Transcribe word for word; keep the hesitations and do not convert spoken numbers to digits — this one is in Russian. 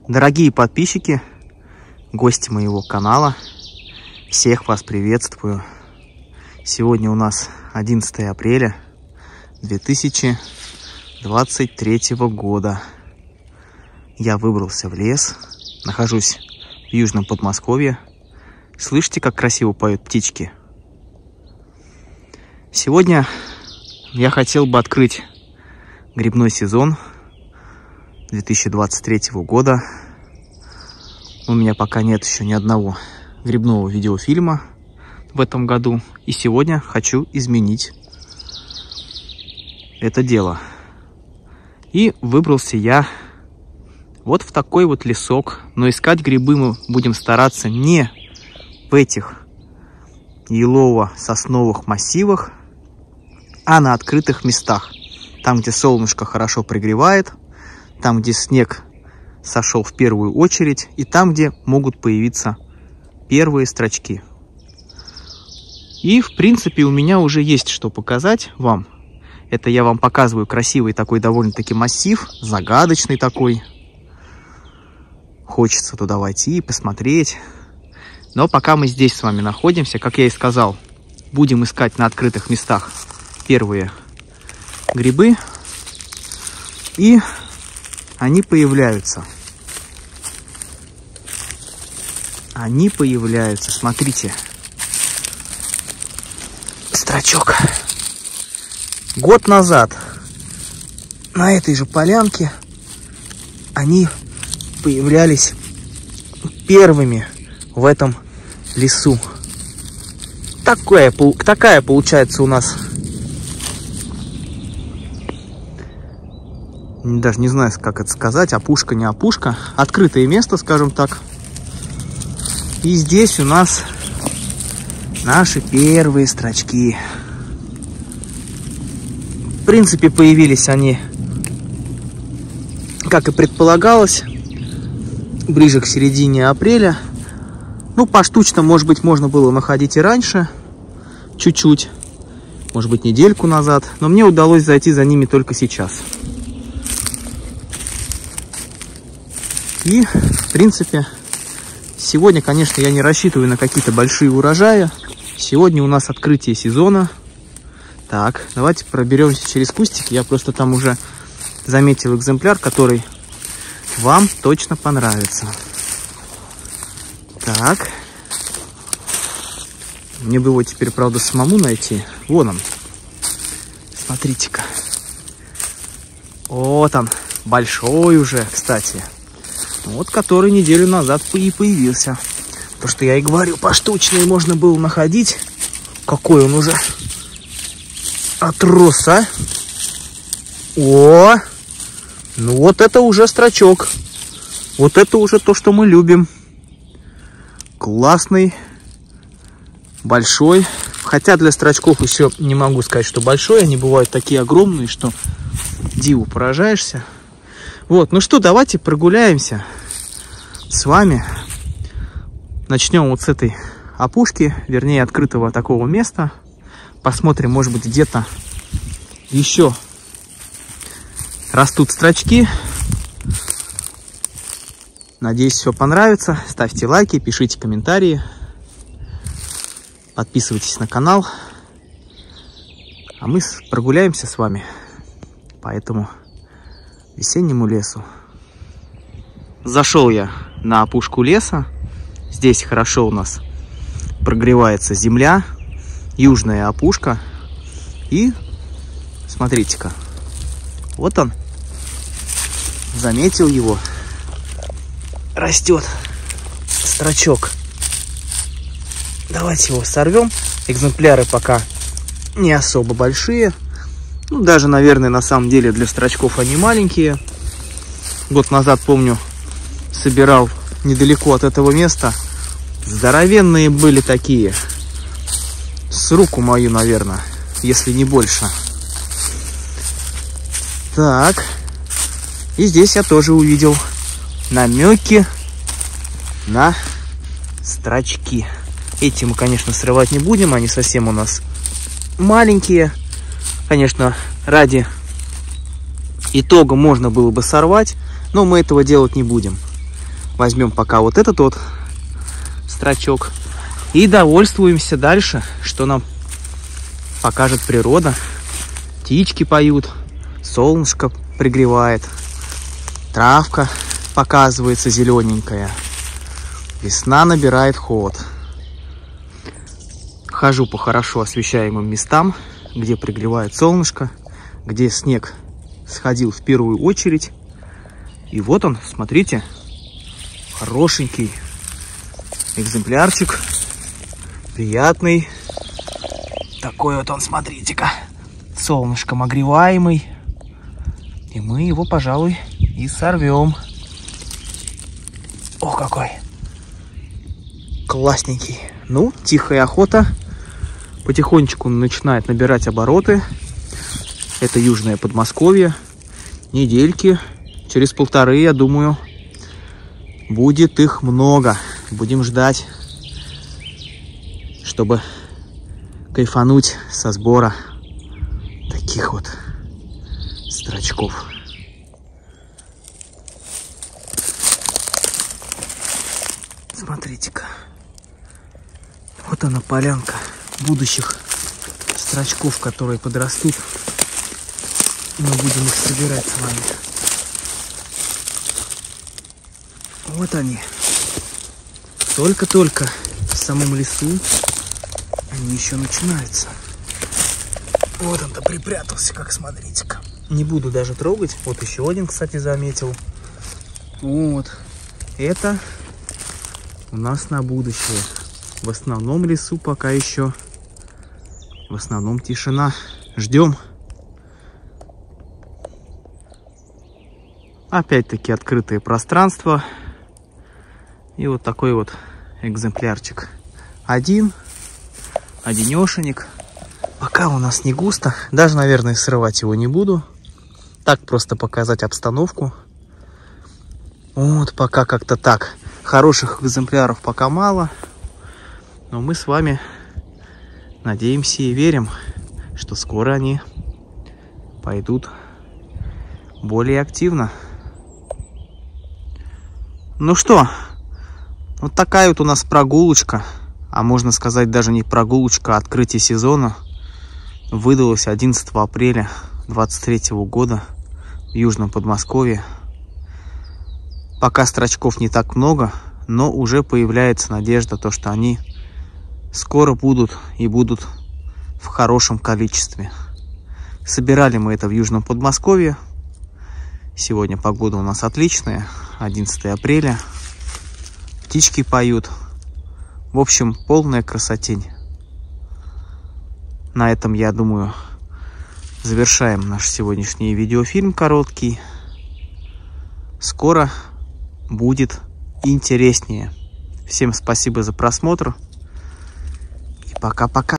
Дорогие подписчики, гости моего канала, всех вас приветствую. Сегодня у нас одиннадцатое апреля две тысячи двадцать третьего года. Я выбрался в лес, нахожусь в Южном Подмосковье. Слышите, как красиво поют птички? Сегодня я хотел бы открыть грибной сезон две тысячи двадцать третьего года. У меня пока нет еще ни одного грибного видеофильма в этом году. И сегодня хочу изменить это дело. И выбрался я вот в такой вот лесок. Но искать грибы мы будем стараться не в этих елово-сосновых массивах, а на открытых местах. Там, где солнышко хорошо пригревает, там, где снег сошел в первую очередь, и там, где могут появиться первые строчки. И, в принципе, у меня уже есть что показать вам. Это я вам показываю красивый такой довольно-таки массив, загадочный такой. Хочется туда войти и посмотреть. Но пока мы здесь с вами находимся, как я и сказал, будем искать на открытых местах первые грибы. И они появляются. Они появляются. Смотрите. Строчок. Год назад на этой же полянке они появлялись первыми в этом лесу. Такая, такая получается у нас, даже не знаю, как это сказать, опушка, не опушка, открытое место, скажем так. И здесь у нас наши первые строчки. В принципе, появились они, как и предполагалось, ближе к середине апреля. Ну, поштучно, может быть, можно было находить и раньше, чуть-чуть, может быть, недельку назад. Но мне удалось зайти за ними только сейчас. И, в принципе, сегодня, конечно, я не рассчитываю на какие-то большие урожаи. Сегодня у нас открытие сезона. Так, давайте проберемся через кустик. Я просто там уже заметил экземпляр, который вам точно понравится. Так. Мне бы его теперь, правда, самому найти. Вон он. Смотрите-ка. Вот он. Большой уже, кстати. Вот, который неделю назад и появился. То, что я и говорю, поштучно можно было находить. Какой он уже отрос, а? О! Ну вот это уже строчок. Вот это уже то, что мы любим. Классный. Большой. Хотя для строчков еще не могу сказать, что большой. Они бывают такие огромные, что диву поражаешься. Вот, ну что, давайте прогуляемся с вами. Начнем вот с этой опушки, вернее, открытого такого места. Посмотрим, может быть, где-то еще растут строчки. Надеюсь, все понравится. Ставьте лайки, пишите комментарии. Подписывайтесь на канал. А мы прогуляемся с вами по этому весеннему лесу. Зашел я на опушку леса. Здесь хорошо у нас прогревается земля. Южная опушка. И смотрите-ка. Вот он. Заметил его. Растет строчок. Давайте его сорвем. Экземпляры пока не особо большие. Ну, даже, наверное, на самом деле для строчков они маленькие. Год назад, помню, собирал недалеко от этого места. Здоровенные были такие. С руку мою, наверное, если не больше. Так. И здесь я тоже увидел намеки на строчки. Эти мы, конечно, срывать не будем. Они совсем у нас маленькие. Конечно, ради итога можно было бы сорвать, но мы этого делать не будем. Возьмем пока вот этот вот строчок и довольствуемся дальше, что нам покажет природа. Птички поют, солнышко пригревает, травка показывается зелененькая, весна набирает ход. Хожу по хорошо освещаемым местам, где пригревает солнышко, где снег сходил в первую очередь. И вот он, смотрите, хорошенький экземплярчик, приятный. Такой вот он, смотрите-ка, солнышком огреваемый. И мы его, пожалуй, и сорвем. О, какой классненький. Ну, тихая охота. Потихонечку начинает набирать обороты. Это южное Подмосковье. Недельки. Через полторы, я думаю, будет их много. Будем ждать, чтобы кайфануть со сбора таких вот строчков. Смотрите-ка. Вот она, полянка будущих строчков, которые подрастут. Мы будем их собирать с вами. Вот они. Только-только в самом лесу они еще начинаются. Вот он-то припрятался, как, смотрите-ка. Не буду даже трогать. Вот еще один, кстати, заметил. Вот. Это у нас на будущее. В основном лесу пока еще. В основном тишина. Ждем. Опять-таки открытое пространство. И вот такой вот экземплярчик. Один. Одинешенек. Пока у нас не густо. Даже, наверное, срывать его не буду. Так просто показать обстановку. Вот пока как-то так. Хороших экземпляров пока мало. Но мы с вами надеемся и верим, что скоро они пойдут более активно. Ну что, вот такая вот у нас прогулочка. А можно сказать, даже не прогулочка, а открытие сезона. Выдалось одиннадцатого апреля две тысячи двадцать третьего года в Южном Подмосковье. Пока строчков не так много, но уже появляется надежда, то, что они скоро будут и будут в хорошем количестве. Собирали мы это в Южном Подмосковье. Сегодня погода у нас отличная. одиннадцатого апреля. Птички поют. В общем, полная красотень. На этом, я думаю, завершаем наш сегодняшний видеофильм короткий. Скоро будет интереснее. Всем спасибо за просмотр. И пока-пока.